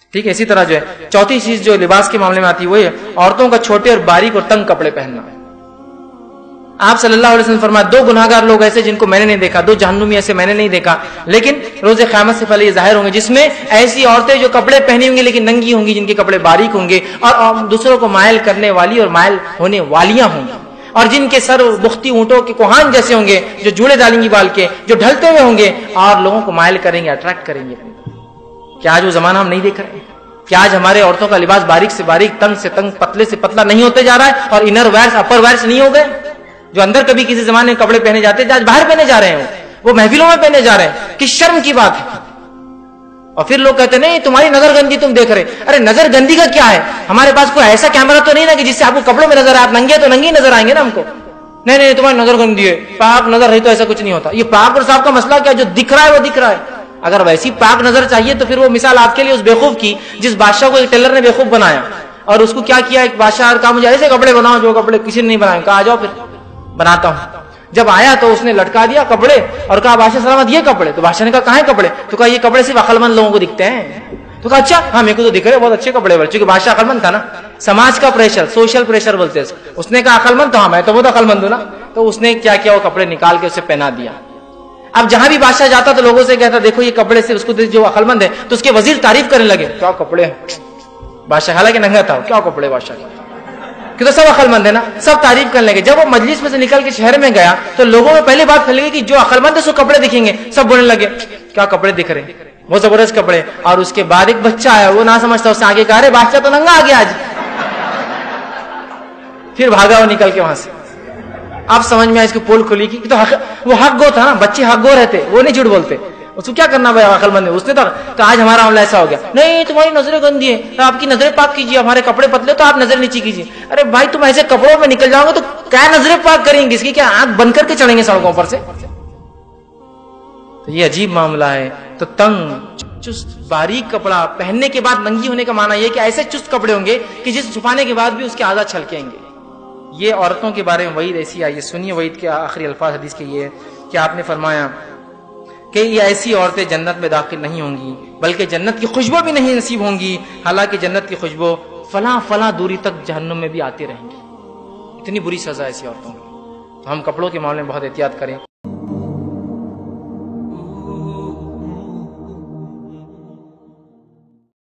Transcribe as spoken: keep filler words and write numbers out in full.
ٹھیک ہے. اسی طرح جو ہے چوتھی چیز جو لباس کے معاملے میں آتی ہے وہ ہے عورتوں کا چھوٹے اور باریک اور تنگ کپڑے پہننا. آپ صلی اللہ علیہ وسلم فرمایا دو گناہگار لوگ ایسے جن کو میں نے نہیں دیکھا, دو جہنمی ایسے میں نے نہیں دیکھا, لیکن روز قیامت سے پہلے یہ ظاہر ہوں گے, جس میں ایسی عورتیں جو کپڑے پہنی ہوں گی لیکن ننگی ہوں گی, جن کے کپڑے باریک ہوں گے اور دوسروں کو مائل کرنے والی اور مائل ہونے والیاں ہوں گی, اور جن کے سر بختی اونٹوں کے کوہان جیسے ہوں گے, جو جوڑے ڈالیں گی بال کے, جو ڈھلتے ہوئے ہوں گے اور لوگوں کو مائل کریں گے, اٹریکٹ کریں گے. کیا آج وہ زمانہ ہم نہیں دیکھ رہے ہیں؟ کیا آج ہمارے عورتوں کا لباس باریک سے باریک, تنگ سے تنگ, پتلے سے پتلا نہیں ہوتے جا رہا ہے, اور انر ویئرس اپر ویئرس نہیں ہو گئے؟ جو اندر کبھی کسی زمانے میں کپڑے پہنے جاتے تھے آج باہر پہنے جا رہے ہیں, وہ محفلوں میں پہنے جا رہے ہیں. کس شرم کی بات ہے. اور پھر لوگ کہتے ہیں نہیں تمہاری نظر گندی تم دیکھ رہے. ارے نظر گندی کا کیا ہے؟ ہمارے پاس کوئی ایسا کیمرہ تو نہیں نا کہ جس سے آپ کو کپڑوں میں نظر آئے, آپ ننگے تو ننگے نظر آئیں گے نا ہم کو. نہیں نہیں تمہاری نظر گندی ہے, پاک نظر ہے تو ایسا کچھ نہیں ہوتا. یہ پاک اور صاف کا مسئلہ کیا؟ جو دکھ رہا ہے وہ دکھ رہا ہے. اگر ویسی پاک نظر چاہیے تو پھر وہ مثال آپ کے لیے اس بیوقوف کی جس بادشاہ کو ایک ٹیلر نے بیوقوف بنایا, اور اس کو کیا کیا, ایک بادشاہ کہا مجھے ایسے کپڑے بناؤ جو کپڑے کسی نے نہیں بنائے. کہا آ جاؤ پھر بناتا ہوں. جب آیا تو اس نے لٹکا دیا کپڑے اور کہا بادشاہ سلامت یہ کپڑے. تو بادشاہ نے کہا کہاں ہیں کپڑے؟ تو کہا یہ کپڑے صرف عقل مند لوگوں کو دکھتے ہیں. تو کہا اچھا ہاں میرے کو تو دکھ رہے بہت اچھے کپڑے, چونکہ بادشاہ عقل مند تھا نا. سماج کا پریشر, سوشل پریشر بولتے ہیں اس نے کہا عقل مند, تو ہاں میں تو بہت عقل مند ہوں نا. تو اس نے کیا کیا, وہ کپڑے نکال کے اسے پہنا دیا. اب جہاں بھی بادشاہ جاتا تو لوگوں سے کہتا دیکھو یہ کپڑے سے, اس کو جو عقل مند ہے تو اس کے وزیر تعریف کرنے لگے, کیا کپڑے بادشاہ, حالانکہ ننگا تھا, کیا کپڑے بادشاہ کے, کہ تو سب عقل مند ہے نا, سب تعریف کرنے لگے. جب وہ مجلس میں سے نکل کے شہر میں گیا تو لوگوں میں پہلی بات پھیل گئی کہ جو عقل مند ہے اس کو کپڑے دکھیں گے. سب بولنے لگے کیا کپڑے دکھ رہے, وہ زبردست کپڑے. اور اس کے بعد ایک بچہ آیا, وہ نہ سمجھتا, اس نے آگے کہا ارے بادشاہ تو ننگا آ گیا آج. پھر بھاگا وہ نکل کے وہاں سے. آپ سمجھ میں اس کی پول کھلی کی, تو وہ حق گو تھا نا, بچے حق گو رہتے, وہ نہیں جھوٹ بولتے. اس کو کیا کرنا بھائی, عقل مند ہے اس نے تو. تو آج ہمارا معاملہ ایسا ہو گیا, نہیں تمہاری نظریں گندی ہے, آپ کی نظریں پاک کیجیے, ہمارے کپڑے پتلے تو آپ نظر نیچی کیجیے. ارے بھائی تم ایسے کپڑوں میں نکل جاؤ گے تو کیا نظریں پاک کریں گے, اس کی کیا آنکھ بند کر کے چڑھیں گے سڑکوں پر سے. تو یہ عجیب معاملہ ہے. تو تنگ چست باریک کپڑا پہننے کے بعد ننگی ہونے کا معنی یہ کہ ایسے چست کپڑے ہوں گے کہ جس چھپانے کے بعد بھی اس کے اعضاء چھلکیں گے. یہ عورتوں کے بارے میں وعید ایسی آئی ہے. سنیے وعید کے آخری الفاظ حدیث کے یہ کہ آپ نے فرمایا کہ یہ ایسی عورتیں جنت میں داخل نہیں ہوں گی, بلکہ جنت کی خوشبو بھی نہیں نصیب ہوں گی, حالانکہ جنت کی خوشبو فلاں فلاں دوری تک جہنم میں بھی آتی رہیں گی. اتنی بری سزا ایسی عورتوں کی. تو ہم کپڑوں کے معاملے میں بہت احتیاط کریں.